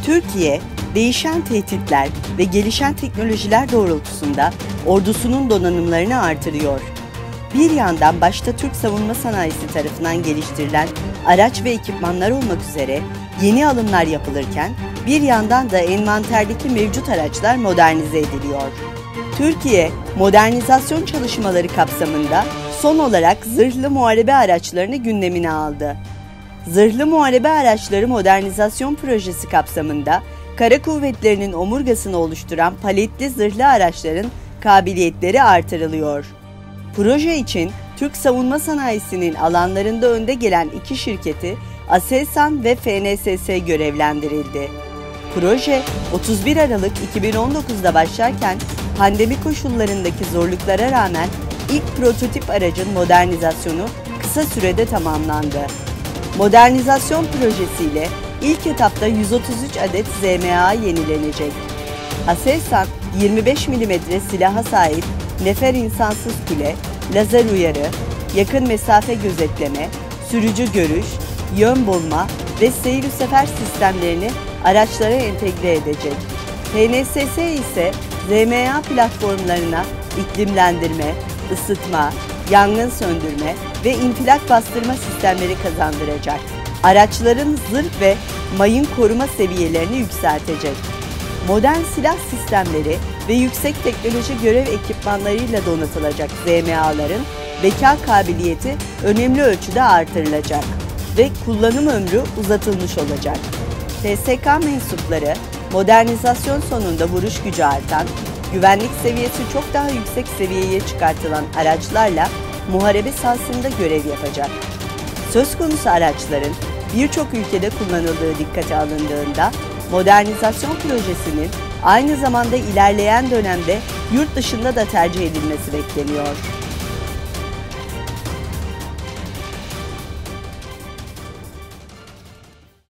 Türkiye, değişen tehditler ve gelişen teknolojiler doğrultusunda ordusunun donanımlarını artırıyor. Bir yandan başta Türk savunma sanayisi tarafından geliştirilen araç ve ekipmanlar olmak üzere yeni alımlar yapılırken, bir yandan da envanterdeki mevcut araçlar modernize ediliyor. Türkiye, modernizasyon çalışmaları kapsamında son olarak zırhlı muharebe araçlarını gündemine aldı. Zırhlı muharebe araçları modernizasyon projesi kapsamında Kara Kuvvetleri'nin omurgasını oluşturan paletli zırhlı araçların kabiliyetleri artırılıyor. Proje için Türk savunma sanayisinin alanlarında önde gelen iki şirketi Aselsan ve FNSS görevlendirildi. Proje 31 Aralık 2019'da başlarken pandemi koşullarındaki zorluklara rağmen ilk prototip aracın modernizasyonu kısa sürede tamamlandı. Modernizasyon projesiyle ilk etapta 133 adet ZMA yenilenecek. Aselsan 25 mm silaha sahip nefer insansız kule, lazer uyarı, yakın mesafe gözetleme, sürücü görüş, yön bulma ve seyir sefer sistemlerini araçlara entegre edecek. FNSS ise ZMA platformlarına iklimlendirme, ısıtma, yangın söndürme ve infilak bastırma sistemleri kazandıracak. Araçların zırh ve mayın koruma seviyelerini yükseltecek. Modern silah sistemleri ve yüksek teknoloji görev ekipmanlarıyla donatılacak ZMA'ların beka kabiliyeti önemli ölçüde artırılacak ve kullanım ömrü uzatılmış olacak. TSK mensupları modernizasyon sonunda vuruş gücü artan, güvenlik seviyesi çok daha yüksek seviyeye çıkartılan araçlarla muharebe sahasında görev yapacak. Söz konusu araçların birçok ülkede kullanıldığı dikkate alındığında modernizasyon projesinin aynı zamanda ilerleyen dönemde yurt dışında da tercih edilmesi bekleniyor.